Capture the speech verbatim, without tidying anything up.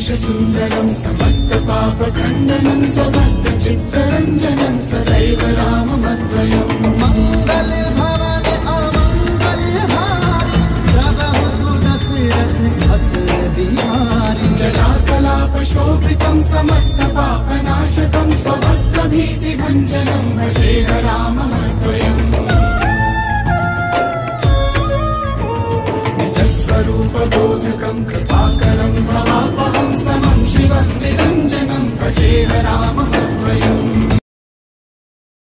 सुन्दरं समस्तपापखण्डनं स्वभक्तचित्तरञ्जनं सदैव राममद्वयम् मंगल भवन अमंगलहारी प्रभु सुदशरथ अचल बिहारी जटाकलापशोभितं समस्तपापनाशकं स्वभक्तभीतिभञ्जनं भजेह राममद्वयम् निजस्वरूपबोधकं कृपाकरं भवापहं समं शिवं निरञ्जनं भजेह राममद्वयम्